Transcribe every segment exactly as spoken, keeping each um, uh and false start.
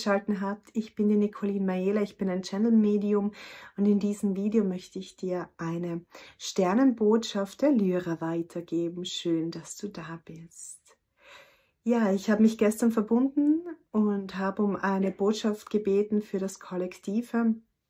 eingeschaltet habt. Ich bin die Nicoline Mayela, ich bin ein Channel-Medium und in diesem Video möchte ich dir eine Sternenbotschaft der Lyra weitergeben. Schön, dass du da bist. Ja, ich habe mich gestern verbunden und habe um eine Botschaft gebeten für das Kollektive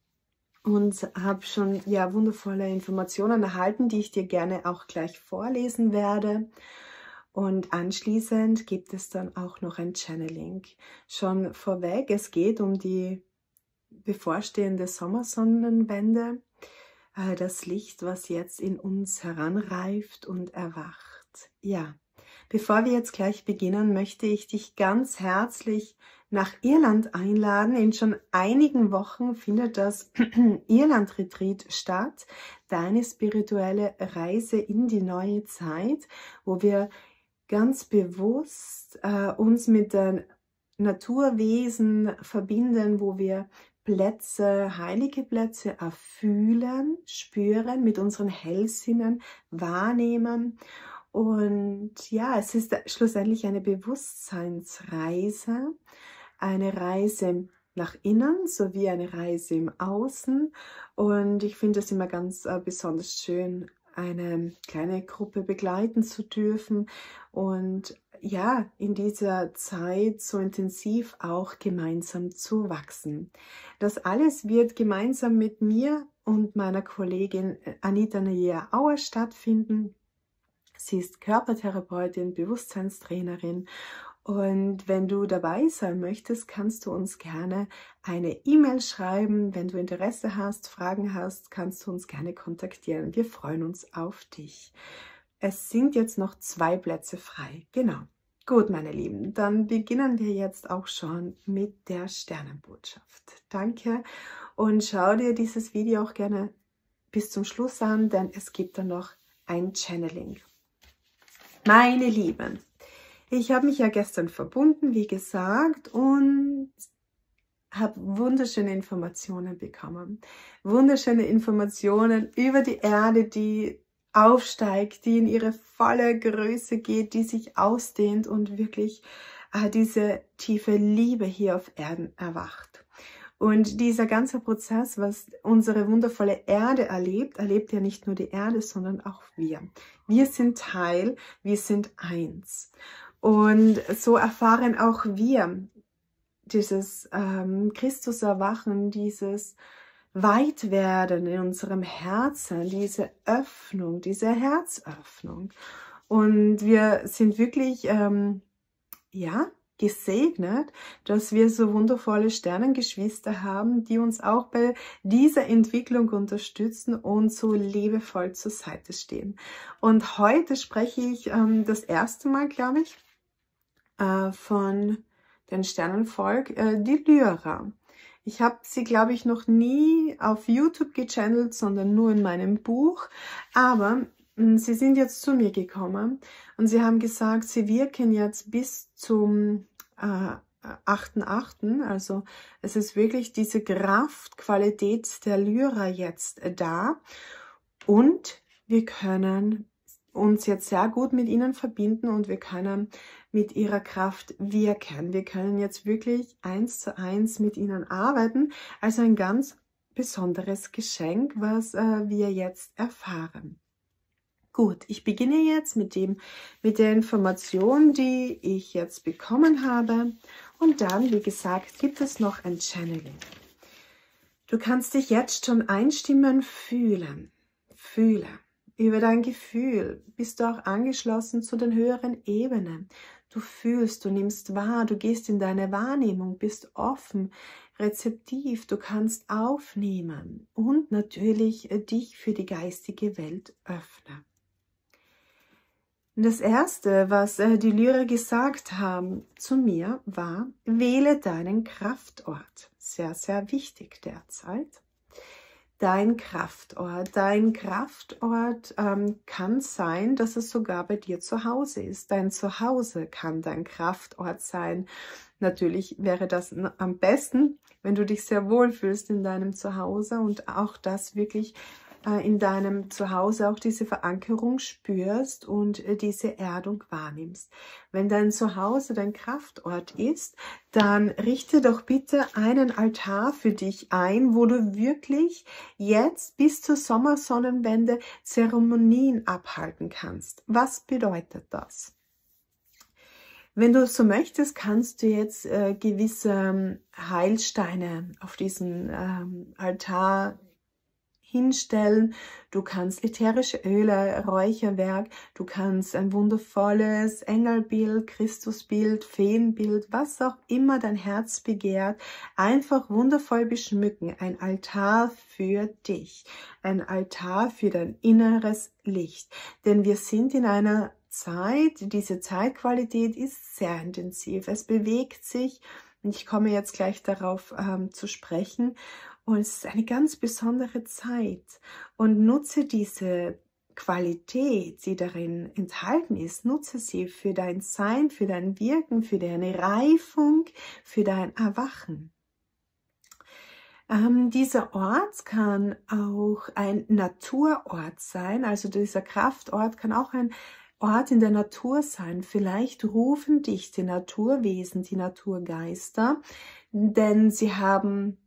und habe schon ja wundervolle Informationen erhalten, die ich dir gerne auch gleich vorlesen werde. Und anschließend gibt es dann auch noch ein Channeling. Schon vorweg, es geht um die bevorstehende Sommersonnenwende, äh, das Licht, was jetzt in uns heranreift und erwacht. Ja, bevor wir jetzt gleich beginnen, möchte ich dich ganz herzlich nach Irland einladen. In schon einigen Wochen findet das Irland-Retreat statt, deine spirituelle Reise in die neue Zeit, wo wir ganz bewusst äh, uns mit den Naturwesen verbinden, wo wir Plätze, heilige Plätze erfühlen, spüren, mit unseren Hellsinnen wahrnehmen. Und ja, es ist schlussendlich eine Bewusstseinsreise, eine Reise nach innen sowie eine Reise im Außen. Und ich finde es immer ganz äh, besonders schön, eine kleine Gruppe begleiten zu dürfen und ja, in dieser Zeit so intensiv auch gemeinsam zu wachsen. Das alles wird gemeinsam mit mir und meiner Kollegin Anita Nayea Auer stattfinden. Sie ist Körpertherapeutin, Bewusstseinstrainerin. Und wenn du dabei sein möchtest, kannst du uns gerne eine E-Mail schreiben. Wenn du Interesse hast, Fragen hast, kannst du uns gerne kontaktieren. Wir freuen uns auf dich. Es sind jetzt noch zwei Plätze frei. Genau. Gut, meine Lieben, dann beginnen wir jetzt auch schon mit der Sternenbotschaft. Danke und schau dir dieses Video auch gerne bis zum Schluss an, denn es gibt dann noch ein Channeling. Meine Lieben, ich habe mich ja gestern verbunden, wie gesagt, und habe wunderschöne Informationen bekommen. Wunderschöne Informationen über die Erde, die aufsteigt, die in ihre volle Größe geht, die sich ausdehnt und wirklich äh, diese tiefe Liebe hier auf Erden erwacht. Und dieser ganze Prozess, was unsere wundervolle Erde erlebt, erlebt ja nicht nur die Erde, sondern auch wir. Wir sind Teil, wir sind eins. Und so erfahren auch wir dieses ähm, Christus-Erwachen, dieses Weitwerden in unserem Herzen, diese Öffnung, diese Herzöffnung. Und wir sind wirklich, ähm, ja, gesegnet, dass wir so wundervolle Sternengeschwister haben, die uns auch bei dieser Entwicklung unterstützen und so liebevoll zur Seite stehen. Und heute spreche ich ähm, das erste Mal, glaube ich, äh, von den Sternenvolk, äh, die Lyra. Ich habe sie, glaube ich, noch nie auf YouTube gechannelt, sondern nur in meinem Buch, aber sie sind jetzt zu mir gekommen und sie haben gesagt, sie wirken jetzt bis zum äh, achten achten Also es ist wirklich diese Kraftqualität der Lyra jetzt da und wir können uns jetzt sehr gut mit ihnen verbinden und wir können mit ihrer Kraft wirken. Wir können jetzt wirklich eins zu eins mit ihnen arbeiten. Also ein ganz besonderes Geschenk, was äh, wir jetzt erfahren. Gut, ich beginne jetzt mit dem, mit der Information, die ich jetzt bekommen habe. Und dann, wie gesagt, gibt es noch ein Channeling. Du kannst dich jetzt schon einstimmen, fühlen. Fühle. Über dein Gefühl bist du auch angeschlossen zu den höheren Ebenen. Du fühlst, du nimmst wahr, du gehst in deine Wahrnehmung, bist offen, rezeptiv, du kannst aufnehmen und natürlich dich für die geistige Welt öffnen. Das erste, was die Lyra gesagt haben zu mir, war, wähle deinen Kraftort. Sehr, sehr wichtig derzeit. Dein Kraftort. Dein Kraftort ähm, kann sein, dass es sogar bei dir zu Hause ist. Dein Zuhause kann dein Kraftort sein. Natürlich wäre das am besten, wenn du dich sehr wohl fühlst in deinem Zuhause und auch das wirklich äh, in deinem Zuhause auch diese Verankerung spürst und äh, diese Erdung wahrnimmst. Wenn dein Zuhause dein Kraftort ist, dann richte doch bitte einen Altar für dich ein, wo du wirklich jetzt bis zur Sommersonnenwende Zeremonien abhalten kannst. Was bedeutet das? Wenn du so möchtest, kannst du jetzt äh, gewisse ähm, Heilsteine auf diesen ähm, Altar hinstellen. Du kannst ätherische Öle, Räucherwerk, du kannst ein wundervolles Engelbild, Christusbild, Feenbild, was auch immer dein Herz begehrt, einfach wundervoll beschmücken. Ein Altar für dich, ein Altar für dein inneres Licht. Denn wir sind in einer Zeit, diese Zeitqualität ist sehr intensiv. Es bewegt sich, und ich komme jetzt gleich darauf ähm, zu sprechen, und es ist eine ganz besondere Zeit. Und nutze diese Qualität, die darin enthalten ist, nutze sie für dein Sein, für dein Wirken, für deine Reifung, für dein Erwachen. Ähm, dieser Ort kann auch ein Naturort sein, also dieser Kraftort kann auch ein Ort in der Natur sein. Vielleicht rufen dich die Naturwesen, die Naturgeister, denn sie haben,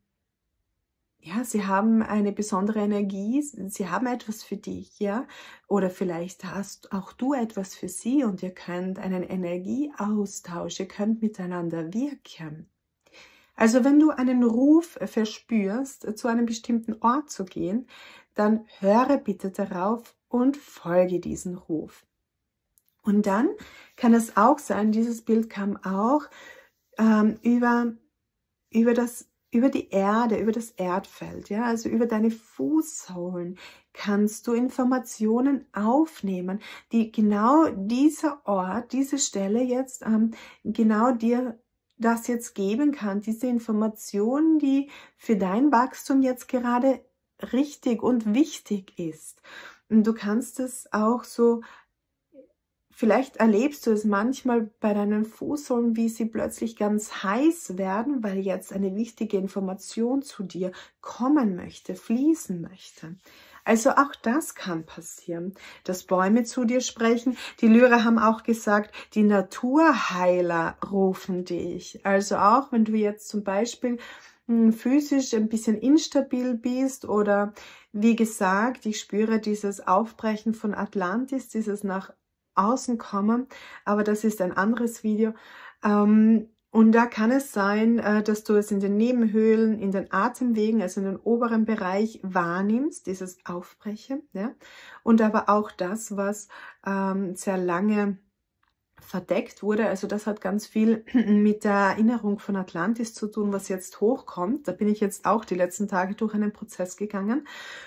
ja, sie haben eine besondere Energie, sie haben etwas für dich, ja, oder vielleicht hast auch du etwas für sie und ihr könnt einen Energieaustausch, ihr könnt miteinander wirken. Also wenn du einen Ruf verspürst, zu einem bestimmten Ort zu gehen, dann höre bitte darauf und folge diesem Ruf. Und dann kann es auch sein, dieses Bild kam auch ähm, über, über, das, über die Erde, über das Erdfeld, ja, also über deine Fußsohlen kannst du Informationen aufnehmen, die genau dieser Ort, diese Stelle jetzt ähm, genau dir das jetzt geben kann, diese Information, die für dein Wachstum jetzt gerade richtig und wichtig ist. Und du kannst es auch so, vielleicht erlebst du es manchmal bei deinen Fußsohlen, wie sie plötzlich ganz heiß werden, weil jetzt eine wichtige Information zu dir kommen möchte, fließen möchte. Also auch das kann passieren, dass Bäume zu dir sprechen. Die Lyrer haben auch gesagt, die Naturheiler rufen dich. Also auch wenn du jetzt zum Beispiel mh, physisch ein bisschen instabil bist oder wie gesagt, ich spüre dieses Aufbrechen von Atlantis, dieses nach außen kommen, aber das ist ein anderes Video. Ähm, Und da kann es sein, dass du es in den Nebenhöhlen, in den Atemwegen, also in den oberen Bereich wahrnimmst, dieses Aufbrechen, ja? Und aber auch das, was ähm, sehr lange verdeckt wurde, also das hat ganz viel mit der Erinnerung von Atlantis zu tun, was jetzt hochkommt. Da bin ich jetzt auch die letzten Tage durch einen Prozess gegangen.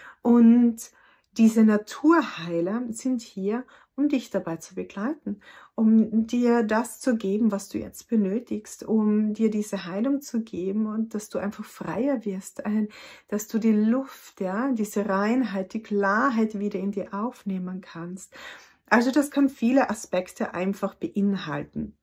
Und diese Naturheiler sind hier, um dich dabei zu begleiten, um dir das zu geben, was du jetzt benötigst, um dir diese Heilung zu geben und dass du einfach freier wirst, dass du die Luft, ja, diese Reinheit, die Klarheit wieder in dir aufnehmen kannst. Also das kann viele Aspekte einfach beinhalten.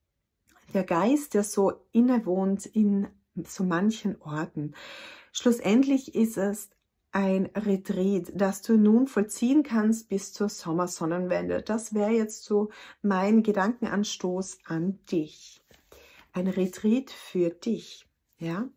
Der Geist, der so innewohnt in so manchen Orten. Schlussendlich ist es ein Retreat, das du nun vollziehen kannst bis zur Sommersonnenwende. Das wäre jetzt so mein Gedankenanstoß an dich. Ein Retreat für dich, ja.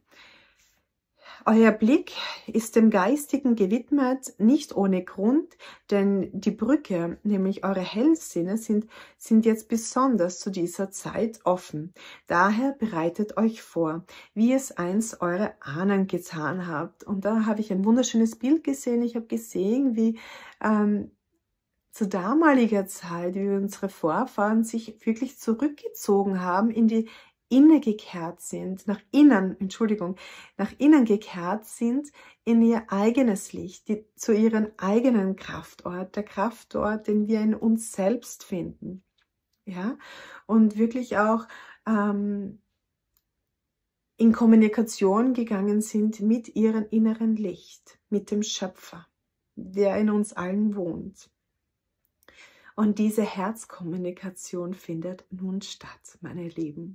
Euer Blick ist dem Geistigen gewidmet, nicht ohne Grund, denn die Brücke, nämlich eure Hellsinne, sind, sind jetzt besonders zu dieser Zeit offen. Daher bereitet euch vor, wie es einst eure Ahnen getan habt. Und da habe ich ein wunderschönes Bild gesehen. Ich habe gesehen, wie ähm, zu damaliger Zeit, wie unsere Vorfahren sich wirklich zurückgezogen haben in die innen gekehrt sind, nach innen, Entschuldigung, nach innen gekehrt sind in ihr eigenes Licht, die, zu ihrem eigenen Kraftort, der Kraftort, den wir in uns selbst finden, ja, und wirklich auch ähm, in Kommunikation gegangen sind mit ihrem inneren Licht, mit dem Schöpfer, der in uns allen wohnt. Und diese Herzkommunikation findet nun statt, meine Lieben.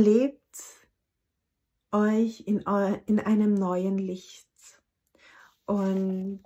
Erlebt euch in, eu in einem neuen Licht Und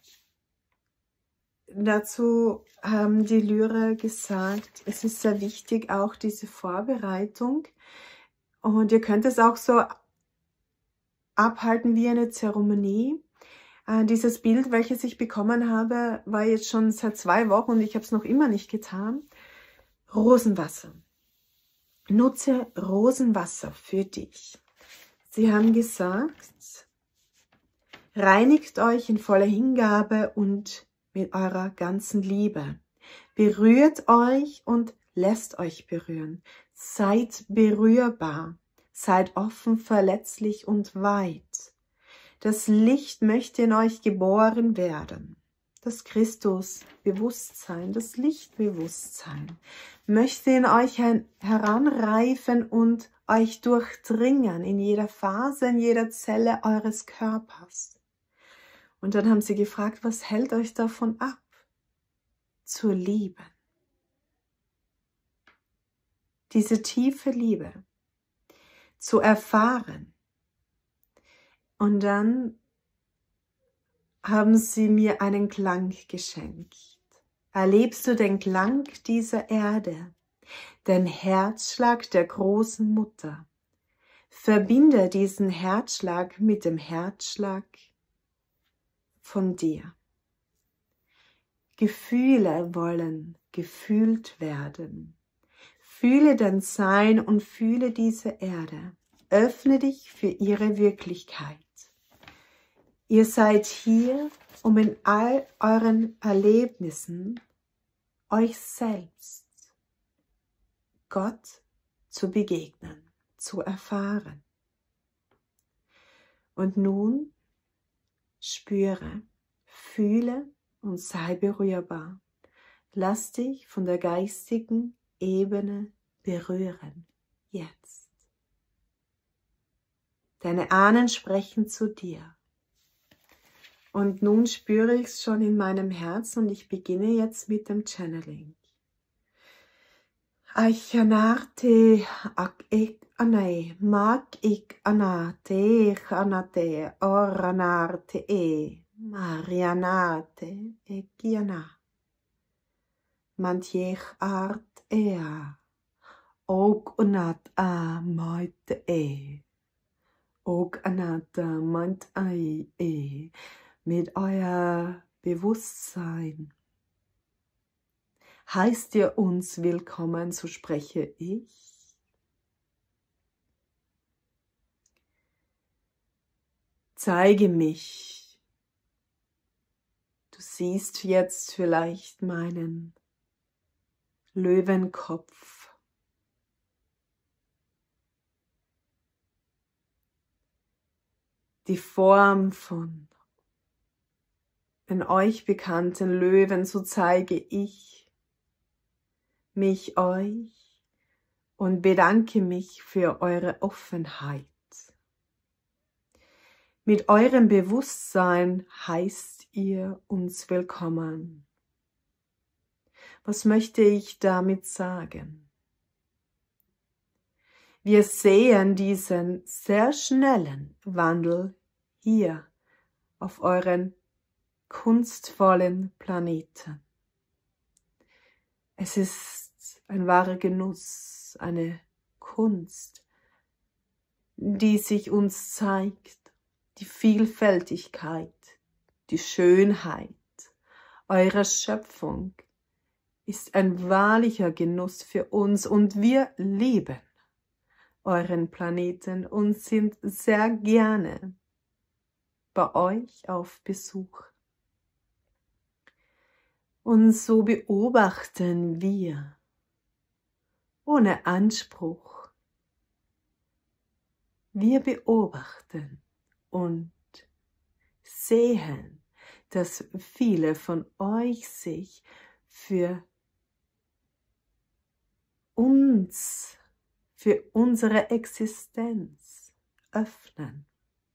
dazu haben die Lyrer gesagt, es ist sehr wichtig, auch diese Vorbereitung. Und ihr könnt es auch so abhalten wie eine Zeremonie. Äh, dieses Bild, welches ich bekommen habe, war jetzt schon seit zwei Wochen und ich habe es noch immer nicht getan. Rosenwasser. Nutze Rosenwasser für dich. Sie haben gesagt, reinigt euch in voller Hingabe und mit eurer ganzen Liebe. Berührt euch und lässt euch berühren. Seid berührbar. Seid offen, verletzlich und weit. Das Licht möchte in euch geboren werden. Das Christusbewusstsein, das Lichtbewusstsein möchte in euch heranreifen und euch durchdringen in jeder Phase, in jeder Zelle eures Körpers. Und dann haben sie gefragt, was hält euch davon ab, zu lieben? Diese tiefe Liebe zu erfahren. Und dann haben sie mir einen Klang geschenkt. Erlebst du den Klang dieser Erde, den Herzschlag der großen Mutter? Verbinde diesen Herzschlag mit dem Herzschlag von dir. Gefühle wollen gefühlt werden. Fühle dein Sein und fühle diese Erde. Öffne dich für ihre Wirklichkeit. Ihr seid hier, um in all euren Erlebnissen euch selbst, Gott, zu begegnen, zu erfahren. Und nun spüre, fühle und sei berührbar. Lass dich von der geistigen Ebene berühren, jetzt. Deine Ahnen sprechen zu dir. Und nun spüre ich es schon in meinem Herzen und ich beginne jetzt mit dem Channeling. Aichanarte ak ik anai, mak ik anate, chanate, oranarte e, marianate e kiana. Mantjech art ea, ook unat a moite e, ook anata mant ai e. Mit euer Bewusstsein heißt ihr uns willkommen, so spreche ich. Zeige mich. Du siehst jetzt vielleicht meinen Löwenkopf. Die Form von den euch bekannten Löwen, so zeige ich mich euch und bedanke mich für eure Offenheit. Mit eurem Bewusstsein heißt ihr uns willkommen. Was möchte ich damit sagen? Wir sehen diesen sehr schnellen Wandel hier auf euren kunstvollen Planeten. Es ist ein wahrer Genuss, eine Kunst, die sich uns zeigt, die Vielfältigkeit, die Schönheit eurer Schöpfung ist ein wahrlicher Genuss für uns und wir lieben euren Planeten und sind sehr gerne bei euch auf Besuch. Und so beobachten wir ohne Anspruch. Wir beobachten und sehen, dass viele von euch sich für uns, für unsere Existenz öffnen.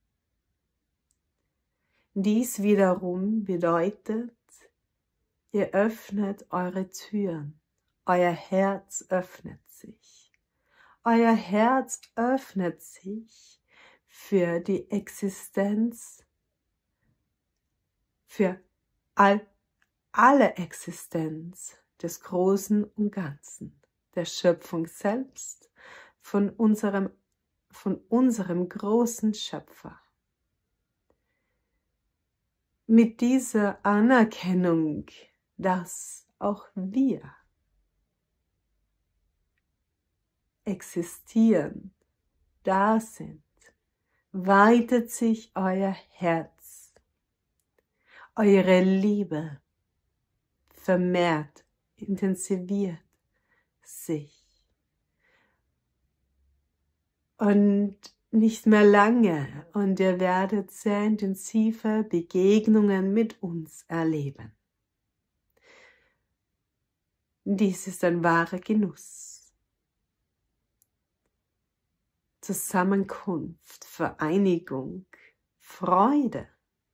Dies wiederum bedeutet, ihr öffnet eure Türen, euer Herz öffnet sich. Euer Herz öffnet sich für die Existenz für all, alle Existenz des Großen und Ganzen, der Schöpfung selbst, von unserem, von unserem großen Schöpfer. Mit dieser Anerkennung, dass auch wir existieren, da sind, weitet sich euer Herz, eure Liebe vermehrt, intensiviert sich. Und nicht mehr lange und ihr werdet sehr intensive Begegnungen mit uns erleben. Dies ist ein wahrer Genuss. Zusammenkunft, Vereinigung, Freude,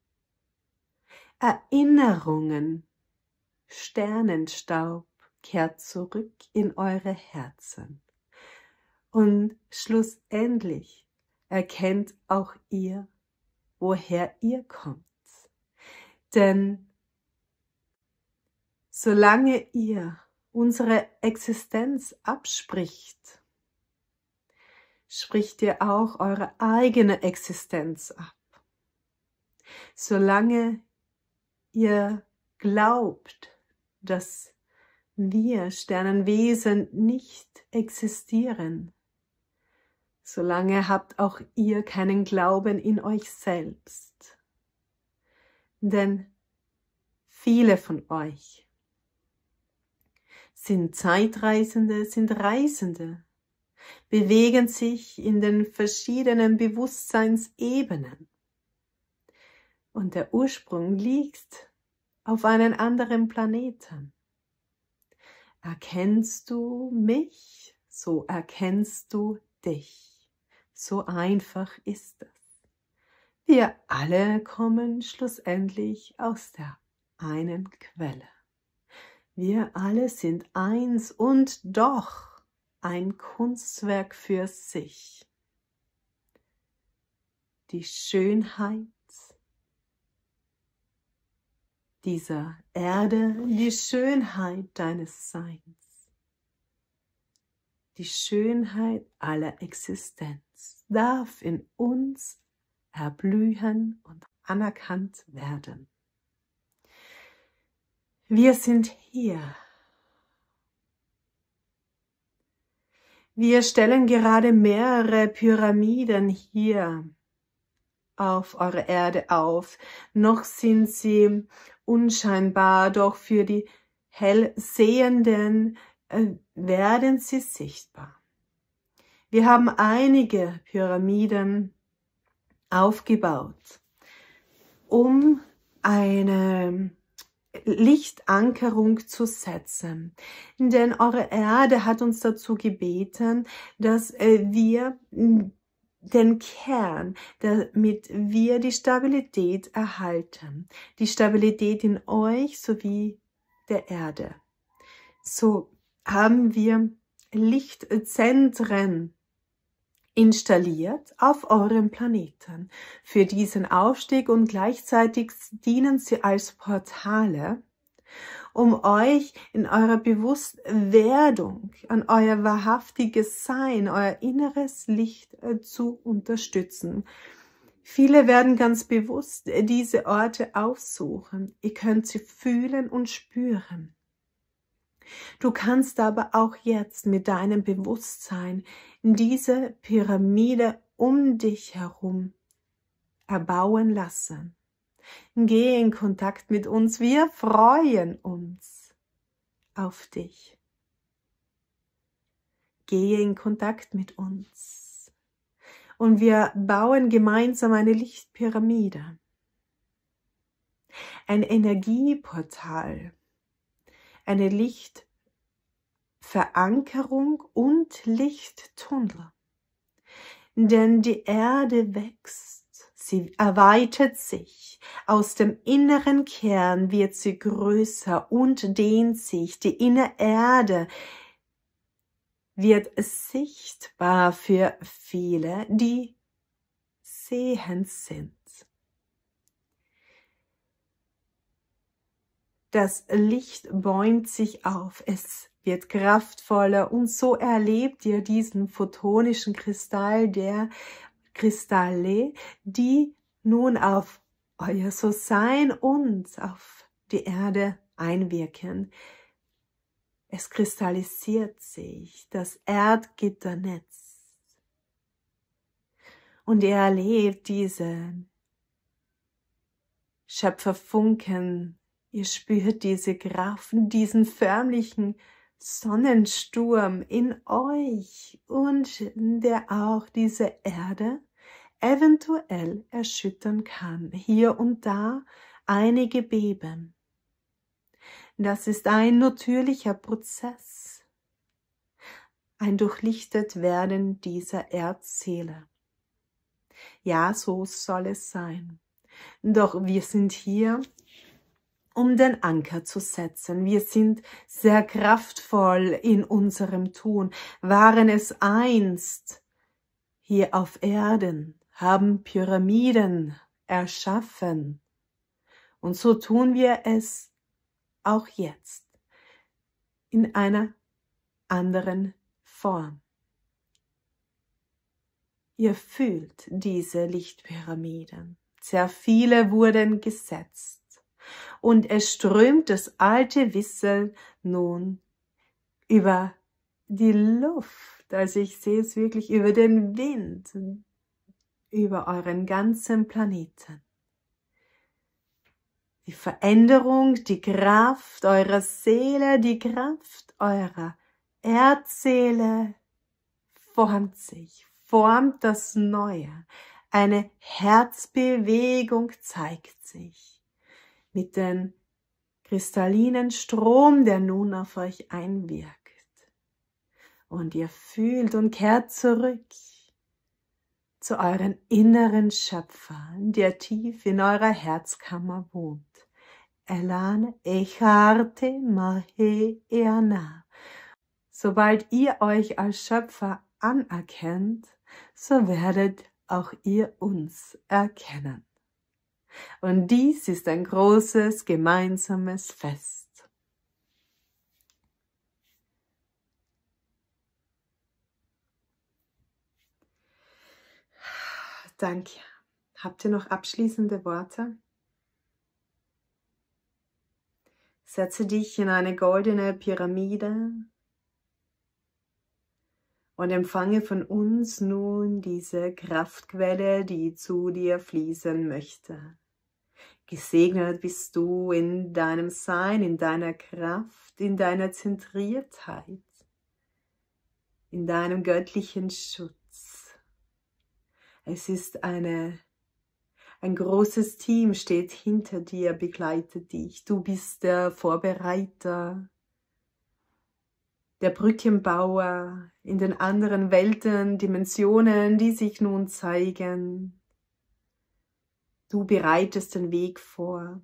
Erinnerungen, Sternenstaub kehrt zurück in eure Herzen. Und schlussendlich erkennt auch ihr, woher ihr kommt. Denn solange ihr unsere Existenz abspricht, spricht ihr auch eure eigene Existenz ab. Solange ihr glaubt, dass wir Sternenwesen nicht existieren, solange habt auch ihr keinen Glauben in euch selbst. Denn viele von euch sind Zeitreisende, sind Reisende, bewegen sich in den verschiedenen Bewusstseinsebenen. Und der Ursprung liegt auf einem anderen Planeten. Erkennst du mich, so erkennst du dich. So einfach ist es. Wir alle kommen schlussendlich aus der einen Quelle. Wir alle sind eins und doch ein Kunstwerk für sich. Die Schönheit dieser Erde, die Schönheit deines Seins, die Schönheit aller Existenz darf in uns erblühen und anerkannt werden. Wir sind hier. Wir stellen gerade mehrere Pyramiden hier auf eurer Erde auf. Noch sind sie unscheinbar, doch für die Hellsehenden äh, werden sie sichtbar. Wir haben einige Pyramiden aufgebaut, um eine Lichtankerung zu setzen. Denn eure Erde hat uns dazu gebeten, dass äh, wir den Kern, damit wir die Stabilität erhalten. Die Stabilität in euch sowie der Erde. So haben wir Lichtzentren installiert auf eurem Planeten für diesen Aufstieg und gleichzeitig dienen sie als Portale, um euch in eurer Bewusstwerdung an euer wahrhaftiges Sein, euer inneres Licht zu unterstützen. Viele werden ganz bewusst diese Orte aufsuchen. Ihr könnt sie fühlen und spüren. Du kannst aber auch jetzt mit deinem Bewusstsein diese Pyramide um dich herum erbauen lassen. Geh in Kontakt mit uns, wir freuen uns auf dich. Gehe in Kontakt mit uns und wir bauen gemeinsam eine Lichtpyramide, ein Energieportal, eine Lichtverankerung und Lichttunnel. Denn die Erde wächst, sie erweitert sich, aus dem inneren Kern wird sie größer und dehnt sich. Die innere Erde wird sichtbar für viele, die sehend sind. Das Licht bäumt sich auf, es wird kraftvoller und so erlebt ihr diesen photonischen Kristall der Kristalle, die nun auf euer So-Sein und auf die Erde einwirken. Es kristallisiert sich das Erdgitternetz und ihr erlebt diesen Schöpferfunken, ihr spürt diese Kraft, diesen förmlichen Sonnensturm in euch und der auch diese Erde eventuell erschüttern kann, hier und da einige beben. Das ist ein natürlicher Prozess, ein durchlichtet werden dieser Erdseele. Ja, so soll es sein. Doch wir sind hier, um den Anker zu setzen. Wir sind sehr kraftvoll in unserem Tun, waren es einst hier auf Erden, haben Pyramiden erschaffen. Und so tun wir es auch jetzt in einer anderen Form. Ihr fühlt diese Lichtpyramiden. Sehr viele wurden gesetzt. Und es strömt das alte Wissen nun über die Luft. Also ich sehe es wirklich über den Wind, über euren ganzen Planeten. Die Veränderung, die Kraft eurer Seele, die Kraft eurer Erdseele formt sich, formt das Neue. Eine Herzbewegung zeigt sich mit dem kristallinen Strom, der nun auf euch einwirkt. Und ihr fühlt und kehrt zurück zu euren inneren Schöpfer, der tief in eurer Herzkammer wohnt. Elan echarte mahe eana. Sobald ihr euch als Schöpfer anerkennt, so werdet auch ihr uns erkennen. Und dies ist ein großes gemeinsames Fest. Danke. Habt ihr noch abschließende Worte? Setze dich in eine goldene Pyramide und empfange von uns nun diese Kraftquelle, die zu dir fließen möchte. Gesegnet bist du in deinem Sein, in deiner Kraft, in deiner Zentriertheit, in deinem göttlichen Schutz. Es ist eine, ein großes Team steht hinter dir, begleitet dich. Du bist der Vorbereiter, der Brückenbauer in den anderen Welten, Dimensionen, die sich nun zeigen. Du bereitest den Weg vor.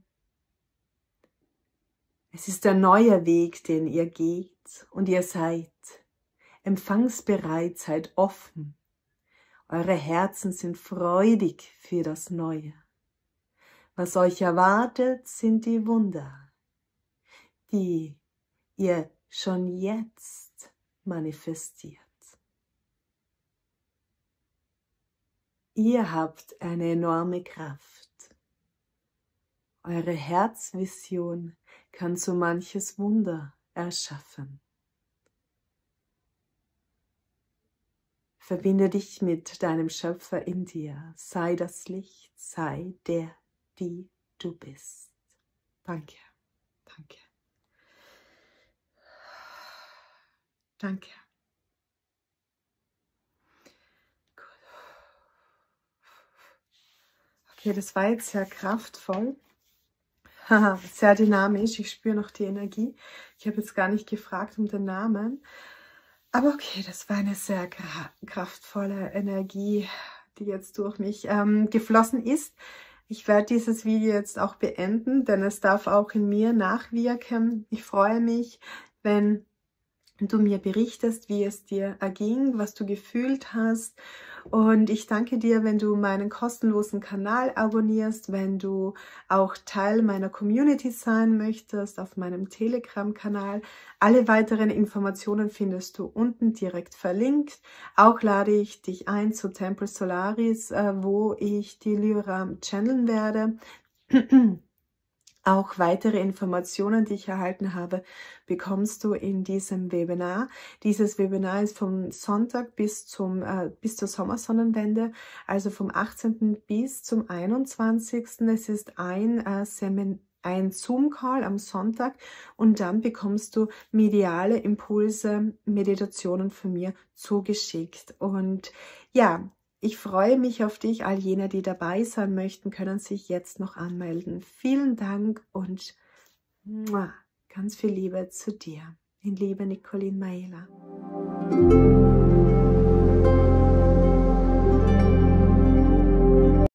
Es ist ein neuer Weg, den ihr geht und ihr seid empfangsbereit, seid offen. Eure Herzen sind freudig für das Neue. Was euch erwartet, sind die Wunder, die ihr schon jetzt manifestiert. Ihr habt eine enorme Kraft. Eure Herzvision kann so manches Wunder erschaffen. Verbinde dich mit deinem Schöpfer in dir. Sei das Licht, sei der, die du bist. Danke, danke. Danke. Gut. Okay, das war jetzt sehr kraftvoll. Sehr dynamisch. Ich spüre noch die Energie. Ich habe jetzt gar nicht gefragt um den Namen. Aber okay, das war eine sehr kraftvolle Energie, die jetzt durch mich ähm, geflossen ist. Ich werde dieses Video jetzt auch beenden, denn es darf auch in mir nachwirken. Ich freue mich, wenn du mir berichtest, wie es dir erging, was du gefühlt hast. Und ich danke dir, wenn du meinen kostenlosen Kanal abonnierst, wenn du auch Teil meiner Community sein möchtest, auf meinem Telegram-Kanal. Alle weiteren Informationen findest du unten direkt verlinkt. Auch lade ich dich ein zu Temple Solaris, wo ich die Lyra channeln werde. Auch weitere Informationen, die ich erhalten habe, bekommst du in diesem Webinar. Dieses Webinar ist vom Sonntag bis zum äh, bis zur Sommersonnenwende, also vom achtzehnten bis zum einundzwanzigsten Es ist ein äh, Seminar, ein Zoom-Call am Sonntag und dann bekommst du mediale Impulse, Meditationen von mir zugeschickt. Und ja, ich freue mich auf dich. All jene, die dabei sein möchten, können sich jetzt noch anmelden. Vielen Dank und ganz viel Liebe zu dir. In Liebe, Nicolin Mayela.